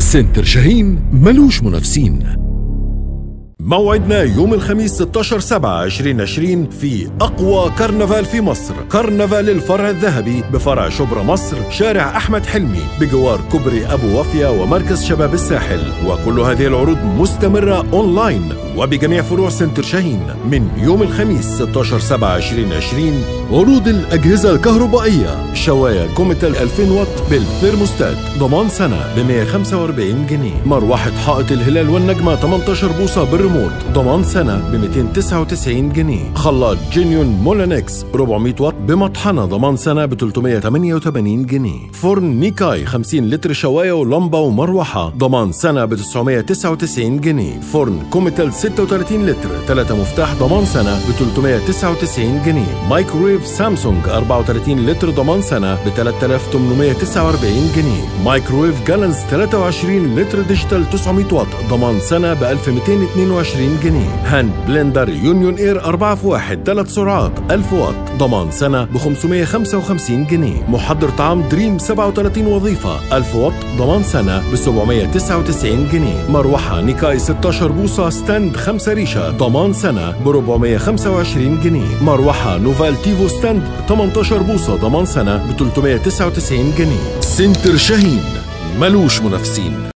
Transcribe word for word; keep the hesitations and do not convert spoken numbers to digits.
سنتر شاهين ملوش منافسين. موعدنا يوم الخميس ستة عشر سبعة ألفين وعشرين في أقوى كرنفال في مصر، كرنفال الفرع الذهبي بفرع شبرا مصر، شارع أحمد حلمي بجوار كوبري أبو وفيا ومركز شباب الساحل. وكل هذه العروض مستمرة أونلاين وبجميع فروع سنتر شاهين من يوم الخميس ستة عشر سبعة ألفين وعشرين. عروض الأجهزة الكهربائية، شواية كوميتال ألفين واط بالثيرموستات ضمان سنة ب مئة وخمسة وأربعين جنيه، مروحة حائط الهلال والنجمة ثمانية عشر بوصة بالريموت ضمان سنة ب مئتين وتسعة وتسعين جنيه، خلاط جينيون مولانكس أربعمئة واط بمطحنة ضمان سنة ب ثلاثمئة وثمانية وثمانين جنيه، فرن نيكاي خمسين لتر شواية ولمبة ومروحة ضمان سنة ب تسعمئة وتسعة وتسعين جنيه، فرن كوميتال ستة وثلاثين لتر ثلاثة مفتاح ضمان سنة ب ثلاثمئة وتسعة وتسعين جنيه، مايكرويف سامسونج أربعة وثلاثين لتر ضمان سنة ب ثلاثة آلاف وثمانمئة وتسعة وأربعين جنيه، مايكرويف جالنز ثلاثة وعشرين لتر ديجيتال تسعمئة واط ضمان سنة ب ألف ومئتين واثنين وعشرين جنيه، هاند بلندر يونيون اير أربعة في واحد ثلاث سرعات ألف واط ضمان سنة ب خمسمئة وخمسة وخمسين جنيه، محضر طعام دريم سبعة وثلاثين وظيفة ألف واط ضمان سنة ب سبعمئة وتسعة وتسعين جنيه، مروحة نيكاي ستة عشر بوصة ستاند خمسة ريشة ضمان سنة ب أربعمئة وخمسة وعشرين جنيه، مروحة نوفال تيفو ستاند ثمانية عشر بوصة ضمان سنة ب ثلاثمئة وتسعة وتسعين جنيه. سنتر شاهين ملوش منافسين.